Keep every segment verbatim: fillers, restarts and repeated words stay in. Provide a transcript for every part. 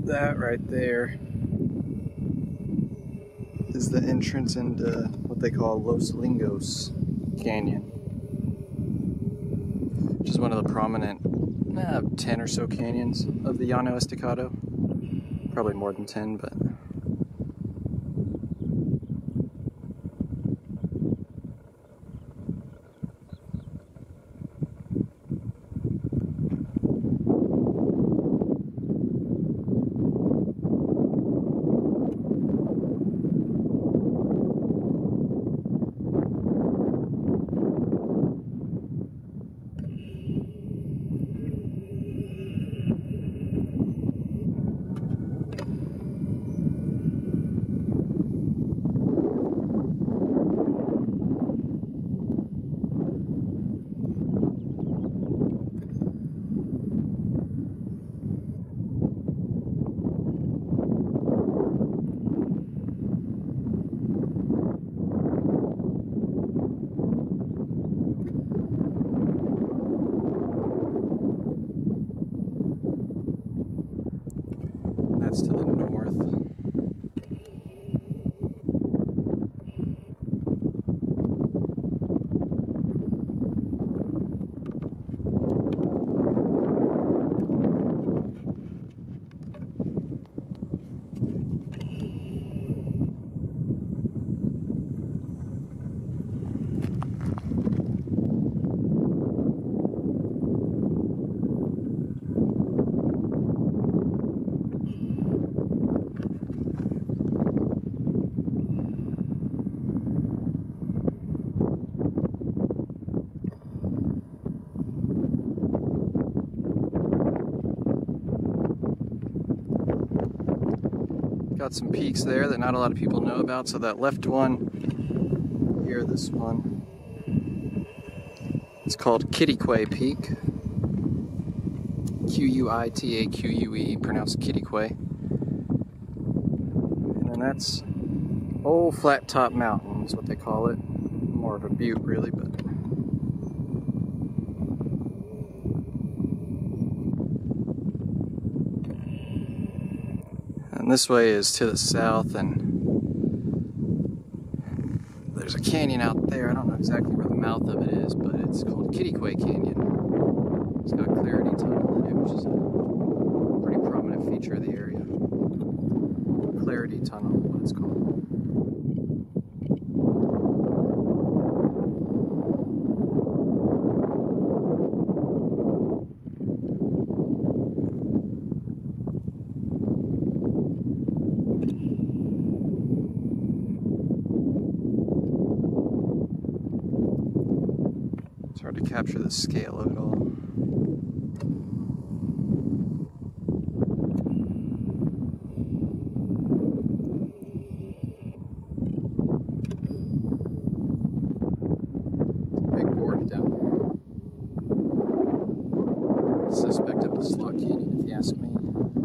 That right there is the entrance into what they call Los Lingos Canyon, which is one of the prominent uh, ten or so canyons of the Llano Estacado. Probably more than ten, but that's to the north. Got some peaks there that not a lot of people know about. So that left one here, this one, it's called Quitaque Peak. Q U I T A Q U E, pronounced Quitaque. And then that's Old Flat Top Mountain is what they call it. More of a butte really, but and this way is to the south, and there's a canyon out there. I don't know exactly where the mouth of it is, but it's called Quitaque Canyon. It's got Clarity Tunnel in it, which is a pretty prominent feature of the area. Clarity Tunnel, what it's called. It's hard to capture the scale of it all. Big board down there. Suspect of a slot canyon, if you ask me.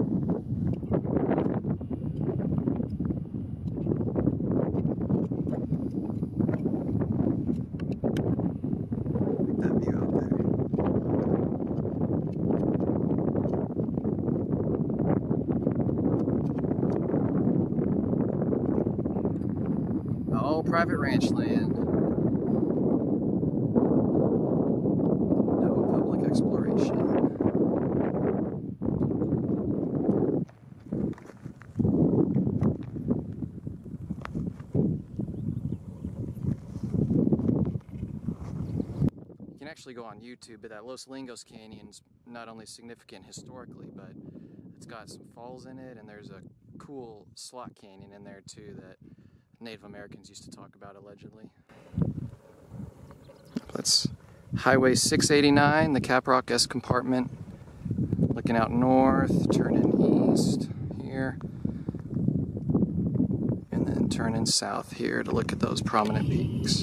All private ranch land. No public exploration. You can actually go on YouTube, but that Los Lingos Canyon's not only significant historically, but it's got some falls in it, and there's a cool slot canyon in there too that Native Americans used to talk about, allegedly. That's Highway six eighty-nine, the Caprock Escarpment. Looking out north, turning east here, and then turning south here to look at those prominent peaks.